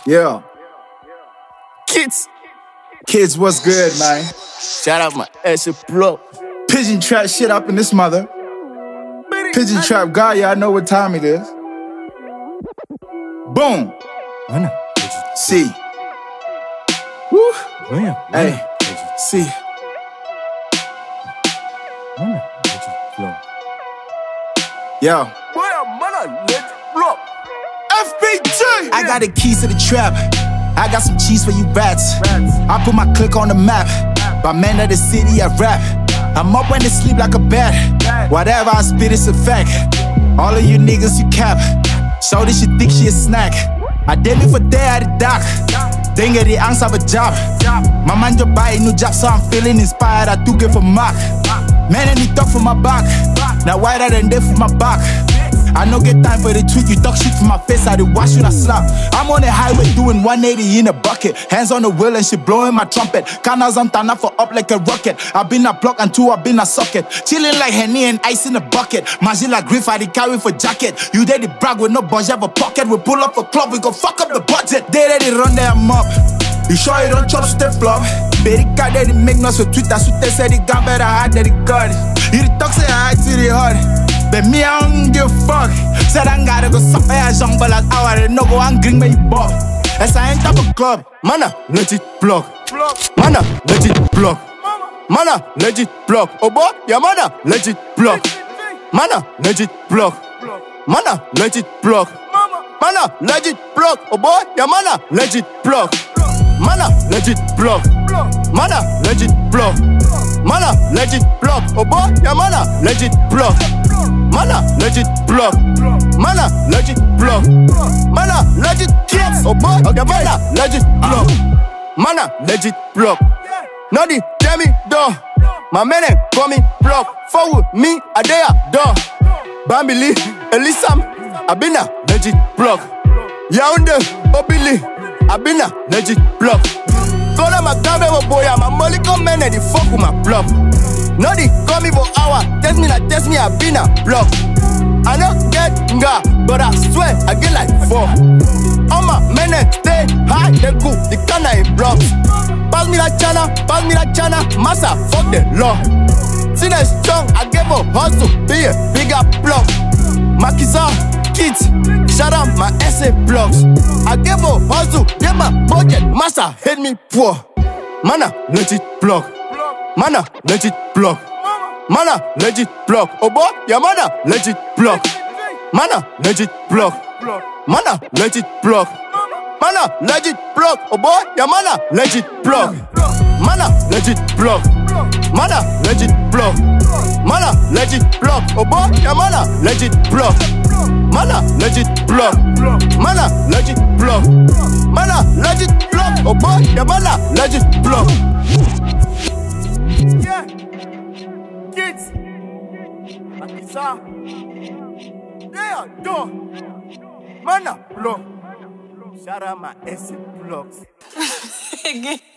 Yeah. Kids. Kids, what's good, man? Shout out my Essie Plug. Pigeon trap shit up in this mother. Pigeon trap guy, y'all know what time it is. Boom. See. Woo. Hey. See. Yo. FBG. I got the keys to the trap. I got some cheese for you rats. I put my click on the map. By man of the city, I rap. I'm up when they sleep like a bat. Whatever I spit, it's a fact. All of you niggas, you cap. So this shit think she a snack. I did me for day at the dock. Then get the angst of a job. My man just buy a new job, so I'm feeling inspired. I do get for Mark. Man, and he talk for my back. Now wider than they for my back. I no get time for the tweet, you talk shit for my face, I did wash you, I slap. I'm on the highway doing 180 in a bucket. Hands on the wheel and she blowing my trumpet. Canals on Tana for up like a rocket. I been a block and two, I been a socket. Chilling like Henny and ice in a bucket. Magic like Griff, I did carry for jacket. You did the brag with no budget of a pocket. We pull up a club, we go fuck up the budget. They ready run there, I'm up. You sure you don't chop step flop? Baby got that make noise for Twitter, so they said it got better hard than it got. You the talk say I to the heart. But me, I don't give a fuck. Said I gotta go suffer a young but like I no go angry me bob. As I enter the club, Mana, legit plug. Mana, legit plug. Mana, legit plug. Oh boy, yeah, mana, legit plug. Mana, legit plug. Mana, legit plug. Mana, legit plug. Oh boy, yeah, mana, legit plug. Mana, legit plug. Mana, legit plug. Mana, legit plug. Oh boy, yeah, mana, legit plug. Mana, legit plug. Mana, legit plug. Mana, legit kids. Oh boy, okay, mana, legit plug. Mana, legit plug. Noddy, tell me, dog. My man call me plug. Forward me, I dare, dog. Bambili, Elisam, Abina, legit plug. Yaounde, Obili, Abina, legit plug. Gonna my camera boy, I'm a molecule man and the fuck with my plug. Noddy, call me for hour, test me, I been a block. I don't get nga, but I swear I get like 4. All my men stay high, they go, the canna in blocks. Pass me that chana, massa, fuck the law. See that strong, I gave a hustle, be a bigger block. Makiza, kids, shout out my essay blocks. I gave a hustle, get my budget, massa, hate me poor. Mana, legit block. Mana, legit plug. Mana, legit plug. Oh boy, yeah, mana, legit plug. Mana, legit plug. Mana, legit plug. Mana, legit plug. Oh boy, yeah, mana, legit plug. Mana, legit plug. Mana, legit plug. Mana, legit plug. Oh boy, yeah, mana, legit plug. Mana, legit plug. Mana, legit plug. Mana, legit plug. Oh boy, yeah, mana, legit plug. Yeah, kids, Akisa, yeah, dog, mana, block. Shout out my essay blocks.